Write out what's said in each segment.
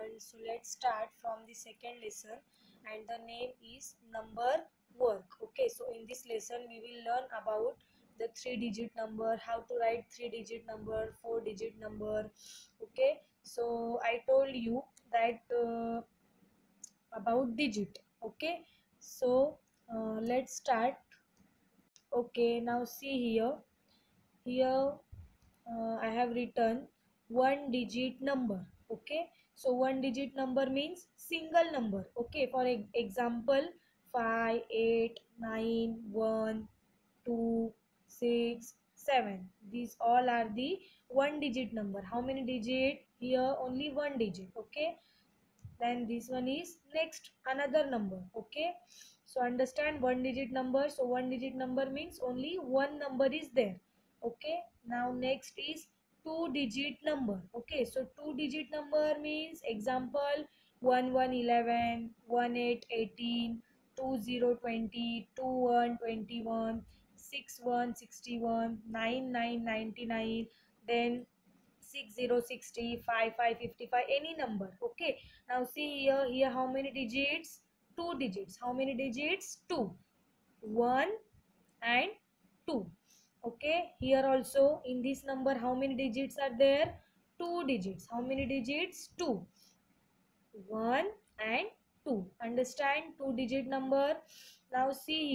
learned. So let's start from the second lesson, and the name is number work. Okay, so in this lesson we will learn about the 3-digit number, how to write 3-digit number, 4-digit number. Okay, so I told you that about digit. Okay, so let's start. Okay, now see here I have written 1-digit number. Okay, so 1-digit number means single number. Okay, for example, 5, 8, 9, 1, 2, 6, 7. These all are the 1-digit number. How many digit? Here only 1 digit. Okay, then this one is next another number. Okay, so understand 1-digit number. So 1-digit number means only one number is there. Okay, now next is 2-digit number. Okay, so 2-digit number means example 1 1 11, 1 8 18, 2 0 20, 2 1 21, 6 1 61, 9 9 99, then 6060, 55 55, any number. Okay, now see here how many digits? 2 digits. How many digits? 2. 1 and 2. Okay, here also in this number how many digits are there? 2 digits. How many digits? 2. 1 and 2. Understand? 2-digit number. Now see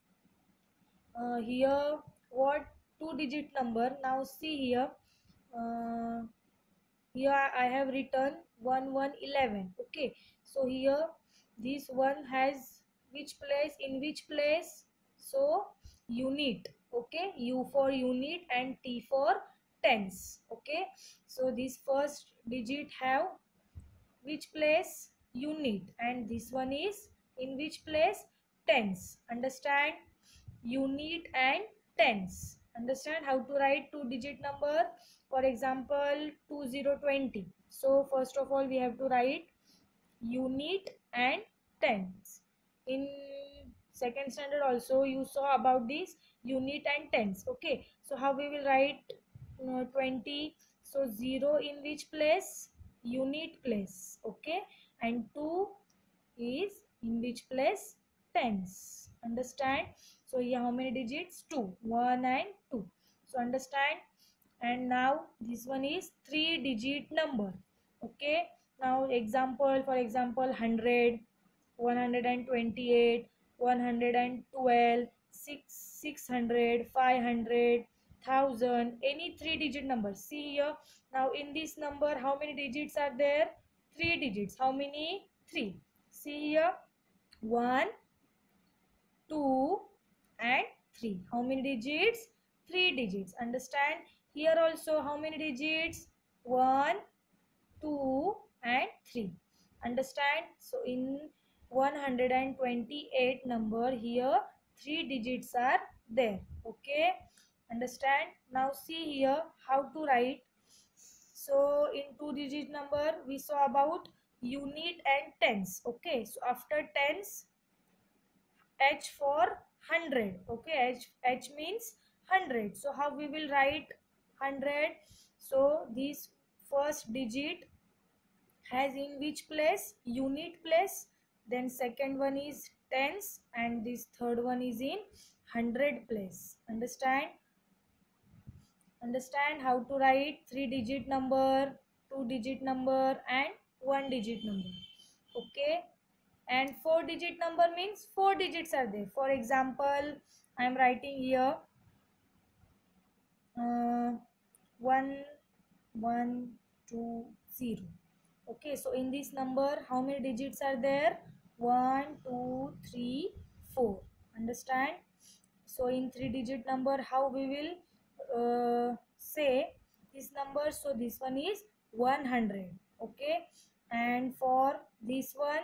here what 2-digit number. Now see uh, here I have written 1 1 11. Okay, so here this one has which place, in which place? So unit. Okay, U for unit and T for tens. Okay, so this first digit have which place? Unit, and this one is in which place? Tens. Understand? Unit and tens. Understand how to write 2-digit number? For example 2020. So first of all we have to write unit and tens. In second standard also you saw about this unit and tens. Okay, so how we will write 20? So 0 in which place? Unit place. Okay, and 2 is in which place? Tens. Understand? So here how many digits? 2. 1 and 2. So understand? And now this one is 3-digit number. Okay, now example, for example 100, 128, 112, 600, 500, 1000, any 3-digit number. See here, now in this number how many digits are there? 3 digits. How many? 3. See here, 1, 2 and 3. How many digits? 3 digits. Understand? Here also how many digits? 1, 2 and 3. Understand? So in 128 number, here 3 digits are there. Okay, understand? Now see here how to write. So in 2-digit number we saw about unit and tens. Okay, so after tens, H for 100. Okay, H means 100. So how we will write 100? So this first digit has in which place? Unit place. Then second one is tens, and this third one is in 100 place. Understand? Understand how to write 3-digit number, 2-digit number and 1-digit number. Okay, and 4-digit number means 4 digits are there. For example, I am writing here 1 1 2 0. Okay, so in this number how many digits are there? 1 2 3 4. Understand? So in 3-digit number how we will say this number? So this one is 100. Okay, and for this one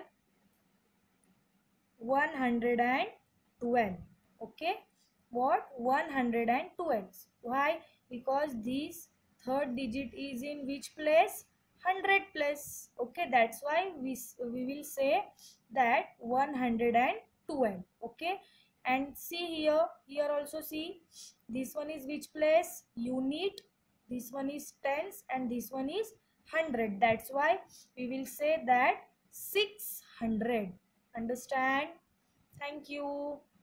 112. Okay, what? 112. Why? Because this third digit is in which place? 100 place. Okay, that's why we will say that 112. Okay, and see here also see, this one is which place? Unit, this one is tens, and this one is 100. That's why we will say that 600. Understand? Thank you.